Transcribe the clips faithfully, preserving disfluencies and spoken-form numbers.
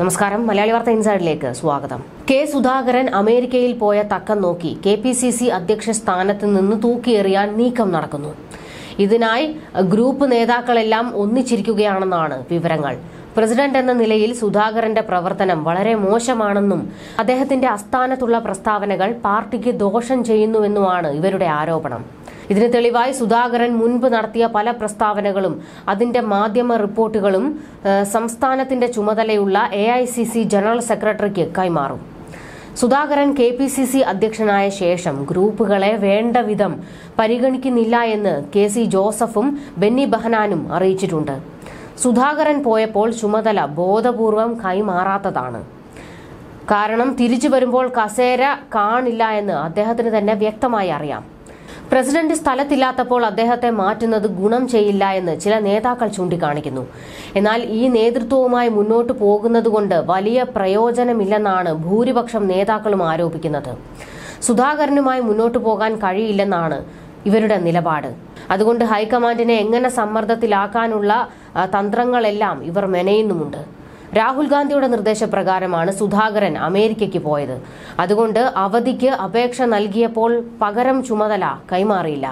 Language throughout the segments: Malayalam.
നമസ്കാരം. മലയാളി വാർത്ത ഇൻസൈഡിലേക്ക് സ്വാഗതം. കെ സുധാകരൻ അമേരിക്കയിൽ പോയ തക്കം നോക്കി കെ പി സി സി അധ്യക്ഷ സ്ഥാനത്ത് നിന്ന് തൂക്കിയെറിയാൻ നീക്കം നടക്കുന്നു. ഇതിനായി ഗ്രൂപ്പ് നേതാക്കളെല്ലാം ഒന്നിച്ചിരിക്കുകയാണെന്നാണ് വിവരങ്ങൾ. പ്രസിഡന്റ് എന്ന നിലയിൽ സുധാകരന്റെ പ്രവർത്തനം വളരെ മോശമാണെന്നും അദ്ദേഹത്തിന്റെ അസ്ഥാനത്തുള്ള പ്രസ്താവനകൾ പാർട്ടിക്ക് ദോഷം ചെയ്യുന്നുവെന്നുമാണ് ഇവരുടെ ആരോപണം. ഇതിന് തെളിവായി സുധാകരൻ മുൻപ് നടത്തിയ പല പ്രസ്താവനകളും അതിന്റെ മാധ്യമ റിപ്പോർട്ടുകളും സംസ്ഥാനത്തിന്റെ ചുമതലയുള്ള A I C C general സെക്രട്ടറിക്ക് കൈമാറും. Sudhakaran K P C C അധ്യക്ഷനായ ശേഷം ഗ്രൂപ്പുകളെ വേണ്ട വിധം പരിഗണിക്കുന്നില്ല എന്ന് കെ സി ജോസഫും ബെന്നി ബെഹനാനും അറിയിച്ചിട്ടുണ്ട്. സുധാകരൻ പോയപ്പോൾ ചുമതല ബോധപൂർവം കൈമാറാത്തതാണ്. കാരണം തിരിച്ചു വരുമ്പോൾ കസേര കാണില്ല എന്ന് അദ്ദേഹത്തിന് തന്നെ വ്യക്തമായി അറിയാം. പ്രസിഡന്റ് സ്ഥലത്തില്ലാത്തപ്പോൾ അദ്ദേഹത്തെ മാറ്റുന്നത് ഗുണം ചെയ്യില്ല എന്ന് ചില നേതാക്കൾ ചൂണ്ടിക്കാണിക്കുന്നു. എന്നാൽ ഈ നേതൃത്വവുമായി മുന്നോട്ടു പോകുന്നതുകൊണ്ട് വലിയ പ്രയോജനമില്ലെന്നാണ് ഭൂരിപക്ഷം നേതാക്കളും ആരോപിക്കുന്നത്. സുധാകരനുമായി മുന്നോട്ടു പോകാൻ കഴിയില്ലെന്നാണ് ഇവരുടെ നിലപാട്. അതുകൊണ്ട് ഹൈക്കമാൻഡിനെ എങ്ങനെ സമ്മർദ്ദത്തിലാക്കാനുള്ള തന്ത്രങ്ങളെല്ലാം ഇവർ മെനയുന്നുമുണ്ട്. രാഹുൽ ഗാന്ധിയുടെ നിർദ്ദേശപ്രകാരമാണ് സുധാകരൻ അമേരിക്കയ്ക്ക് പോയത്. അതുകൊണ്ട് അവധിക്ക് അപേക്ഷ നൽകിയപ്പോൾ പകരം ചുമതല കൈമാറിയില്ല.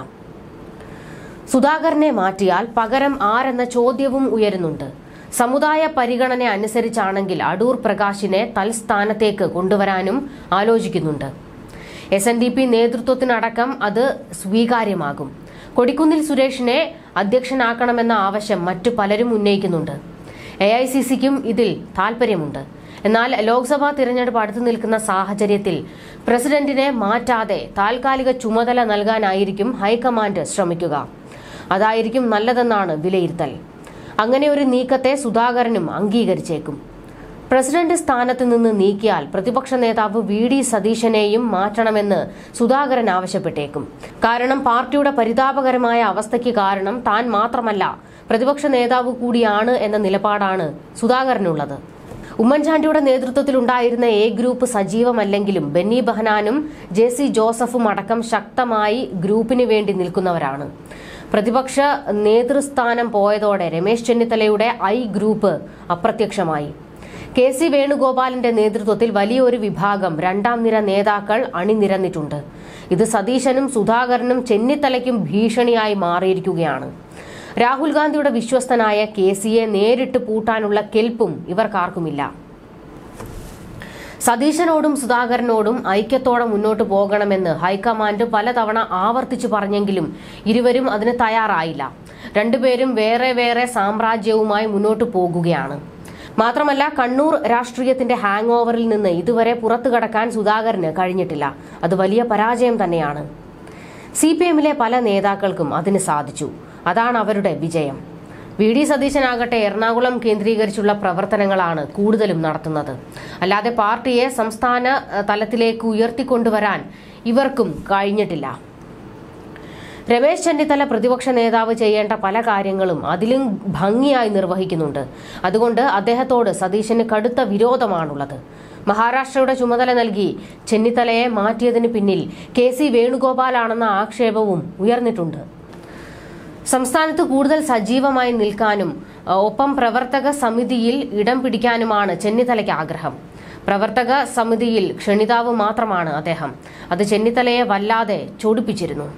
സുധാകരനെ മാറ്റിയാൽ പകരം ആരെന്ന ചോദ്യവും ഉയരുന്നുണ്ട്. സമുദായ പരിഗണന അനുസരിച്ചാണെങ്കിൽ അടൂർ പ്രകാശിനെ തൽസ്ഥാനത്തേക്ക് കൊണ്ടുവരാനും ആലോചിക്കുന്നുണ്ട്. എസ് എൻ ഡി പി നേതൃത്വത്തിനടക്കം അത് സ്വീകാര്യമാകും. കൊടിക്കുന്നിൽ സുരേഷിനെ അധ്യക്ഷനാക്കണമെന്ന ആവശ്യം മറ്റു പലരും ഉന്നയിക്കുന്നുണ്ട്. എ ഐ സി സിക്കും ഇതിൽ താൽപര്യമുണ്ട്. എന്നാൽ ലോക്സഭാ തിരഞ്ഞെടുപ്പ് അടുത്തു നിൽക്കുന്ന സാഹചര്യത്തിൽ പ്രസിഡന്റിനെ മാറ്റാതെ താൽക്കാലിക ചുമതല നൽകാനായിരിക്കും ഹൈക്കമാൻഡ് ശ്രമിക്കുക. അതായിരിക്കും നല്ലതെന്നാണ് വിലയിരുത്തൽ. അങ്ങനെ ഒരു നീക്കത്തെ സുധാകരനും അംഗീകരിച്ചേക്കും. പ്രസിഡന്റ് സ്ഥാനത്ത് നിന്ന് നീക്കിയാൽ പ്രതിപക്ഷ നേതാവ് വി ഡി സതീശനെയും മാറ്റണമെന്ന് സുധാകരൻ ആവശ്യപ്പെട്ടേക്കും. കാരണം പാർട്ടിയുടെ പരിതാപകരമായ അവസ്ഥയ്ക്ക് കാരണം താൻ മാത്രമല്ല, പ്രതിപക്ഷ നേതാവ് കൂടിയാണ് എന്ന നിലപാടാണ് സുധാകരനുള്ളത്. ഉമ്മൻചാണ്ടിയുടെ നേതൃത്വത്തിലുണ്ടായിരുന്ന എ ഗ്രൂപ്പ് സജീവമല്ലെങ്കിലും ബെന്നി ബെഹനാനും ജെ സി ജോസഫും അടക്കം ശക്തമായി ഗ്രൂപ്പിന് വേണ്ടി നിൽക്കുന്നവരാണ്. പ്രതിപക്ഷ നേതൃസ്ഥാനം പോയതോടെ രമേശ് ചെന്നിത്തലയുടെ ഐ ഗ്രൂപ്പ് അപ്രത്യക്ഷമായി. കെ സി വേണുഗോപാലിന്റെ നേതൃത്വത്തിൽ വലിയൊരു വിഭാഗം രണ്ടാം നിര നേതാക്കൾ അണിനിരന്നിട്ടുണ്ട്. ഇത് സതീശനും സുധാകരനും ചെന്നിത്തലയ്ക്കും ഭീഷണിയായി മാറിയിരിക്കുകയാണ്. രാഹുൽ ഗാന്ധിയുടെ വിശ്വസ്തനായ കെ സിയെ നേരിട്ട് പൂട്ടാനുള്ള കെൽപ്പും ഇവർക്കാർക്കുമില്ല. സതീശനോടും സുധാകരനോടും ഐക്യത്തോടെ മുന്നോട്ട് പോകണമെന്ന് ഹൈക്കമാൻഡ് പലതവണ ആവർത്തിച്ചു പറഞ്ഞെങ്കിലും ഇരുവരും അതിന് തയ്യാറായില്ല. രണ്ടുപേരും വേറെ വേറെ സാമ്രാജ്യവുമായി മുന്നോട്ട് പോകുകയാണ്. മാത്രമല്ല, കണ്ണൂർ രാഷ്ട്രീയത്തിന്റെ ഹാങ് ഓവറിൽ നിന്ന് ഇതുവരെ പുറത്തു കടക്കാൻ സുധാകരന് കഴിഞ്ഞിട്ടില്ല. അത് വലിയ പരാജയം തന്നെയാണ്. സി പി എമ്മിലെ പല നേതാക്കൾക്കും അതിന് സാധിച്ചു. അതാണ് അവരുടെ വിജയം. വി ഡി സതീശനാകട്ടെ എറണാകുളം കേന്ദ്രീകരിച്ചുള്ള പ്രവർത്തനങ്ങളാണ് കൂടുതലും നടത്തുന്നത്. അല്ലാതെ പാർട്ടിയെ സംസ്ഥാന തലത്തിലേക്ക് ഉയർത്തിക്കൊണ്ടുവരാൻ ഇവർക്കും കഴിഞ്ഞിട്ടില്ല. രമേശ് ചെന്നിത്തല പ്രതിപക്ഷ നേതാവ് ചെയ്യേണ്ട പല കാര്യങ്ങളും അതിലും ഭംഗിയായി നിർവഹിക്കുന്നുണ്ട്. അതുകൊണ്ട് അദ്ദേഹത്തോട് സതീശന് കടുത്ത വിരോധമാണുള്ളത്. മഹാരാഷ്ട്രയുടെ ചുമതല നൽകി ചെന്നിത്തലയെ മാറ്റിയതിന് പിന്നിൽ കെ സി വേണുഗോപാലാണെന്ന ആക്ഷേപവും ഉയർന്നിട്ടുണ്ട്. സംസ്ഥാനത്ത് കൂടുതൽ സജീവമായി നിൽക്കാനും ഒപ്പം പ്രവർത്തക സമിതിയിൽ ഇടം പിടിക്കാനുമാണ് ചെന്നിത്തലയ്ക്ക് ആഗ്രഹം. പ്രവർത്തക സമിതിയിൽ ക്ഷണിതാവ് മാത്രമാണ് അദ്ദേഹം. അത് ചെന്നിത്തലയെ വല്ലാതെ ചൊടിപ്പിച്ചിരുന്നു.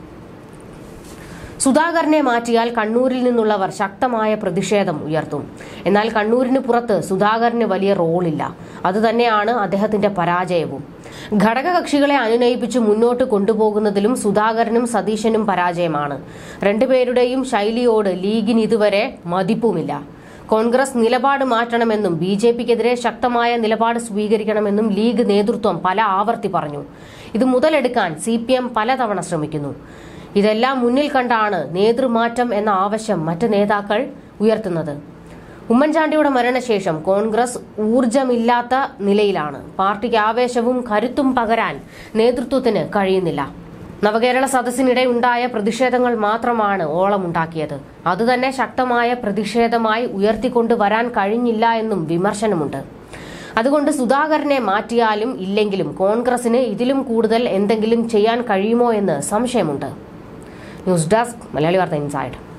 സുധാകരനെ മാറ്റിയാൽ കണ്ണൂരിൽ നിന്നുള്ളവർ ശക്തമായ പ്രതിഷേധം ഉയർത്തും. എന്നാൽ കണ്ണൂരിന് പുറത്ത് സുധാകരന് വലിയ റോളില്ല. അതുതന്നെയാണ് അദ്ദേഹത്തിന്റെ പരാജയവും. ഘടകകക്ഷികളെ അനുനയിപ്പിച്ച് മുന്നോട്ട് കൊണ്ടുപോകുന്നതിലും സുധാകരനും സതീശനും പരാജയമാണ്. രണ്ടുപേരുടെയും ശൈലിയോട് ലീഗിന് ഇതുവരെ മതിപ്പുമില്ല. കോൺഗ്രസ് നിലപാട് മാറ്റണമെന്നും ബി ജെ പിക്കെതിരെ ശക്തമായ നിലപാട് സ്വീകരിക്കണമെന്നും ലീഗ് നേതൃത്വം പല ആവർത്തി പറഞ്ഞു. ഇത് മുതലെടുക്കാൻ സി പി എം പലതവണ ശ്രമിക്കുന്നു. ഇതെല്ലാം മുന്നിൽ കണ്ടാണ് നേതൃമാറ്റം എന്ന ആവശ്യം മറ്റ് നേതാക്കൾ ഉയർത്തുന്നത്. ഉമ്മൻചാണ്ടിയുടെ മരണശേഷം കോൺഗ്രസ് ഊർജമില്ലാത്ത നിലയിലാണ്. പാർട്ടിക്ക് ആവേശവും കരുത്തും പകരാൻ നേതൃത്വത്തിന് കഴിയുന്നില്ല. നവകേരള സദസ്സിനിടെ ഉണ്ടായ പ്രതിഷേധങ്ങൾ മാത്രമാണ് ഓളമുണ്ടാക്കിയത്. അതുതന്നെ ശക്തമായ പ്രതിഷേധമായി ഉയർത്തിക്കൊണ്ടുവരാൻ കഴിഞ്ഞില്ല എന്നും വിമർശനമുണ്ട്. അതുകൊണ്ട് സുധാകരനെ മാറ്റിയാലും ഇല്ലെങ്കിലും കോൺഗ്രസിന് ഇതിലും കൂടുതൽ എന്തെങ്കിലും ചെയ്യാൻ കഴിയുമോ എന്ന് സംശയമുണ്ട്. ന്യൂസ് ഡെസ്ക്, മലയാളി വാർത്ത ഇൻസൈഡ്.